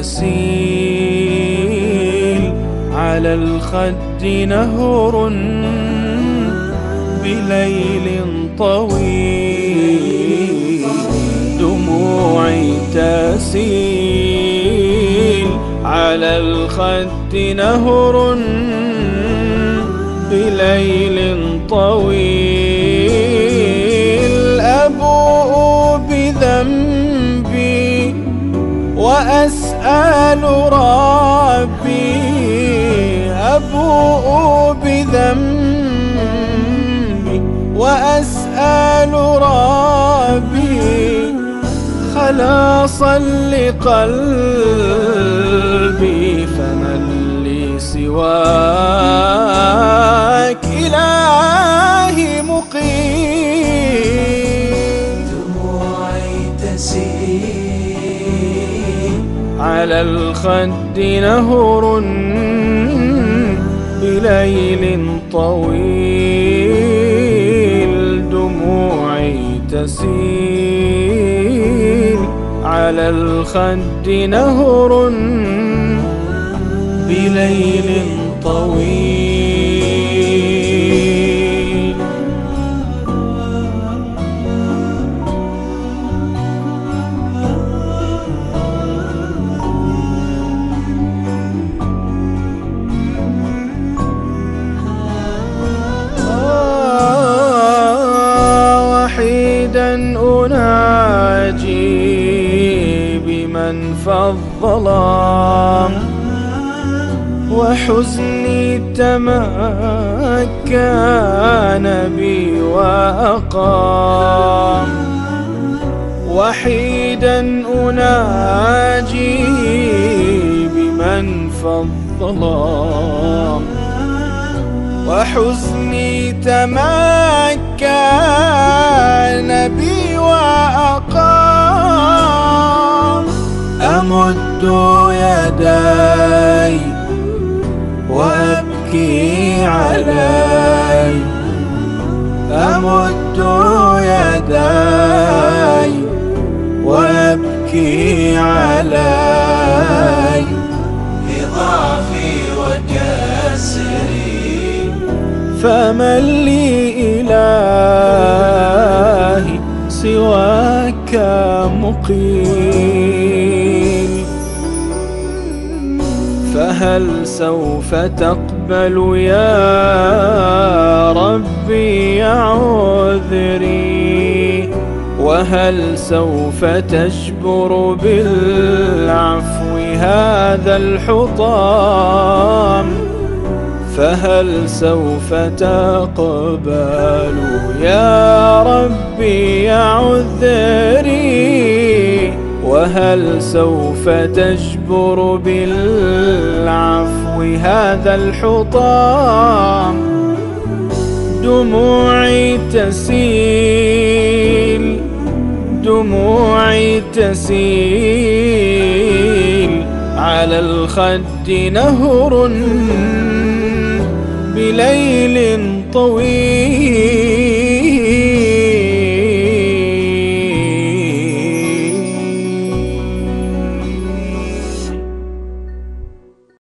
تسيل على الخد نهر بليل طويل، دموعي تسيل على الخد نهر بليل طويل، أبوء بذنبي وأسأل ربي، أبوء بذنبي وأسأل ربي خلاصا لقلبي، فمن لي سواك إلهي مقيم. دموعي تسيل على الخد نهر بليل طويل، دموعي تسيل على الخد نهر بليل طويل. وحيدا أناجي بمن فالظلام، وحزني تمكن بي وأقام. وحيدا أناجي بمن فالظلام، وحزني تمكن بي وأقام. أمد يدي وأبكي علي، أمد يدي وأبكي علي، لضعفي وكسري فمن لي إلهي سواك مقيم. فهل سوف تقبل يا ربي عذري، وهل سوف تجبر بالعفو هذا الحطام؟ فهل سوف تقبل يا ربي عذري، وهل سوف تجبر بالعفو هذا الحطام؟ دموعي تسيل، دموعي تسيل على الخد نهر بليل طويل،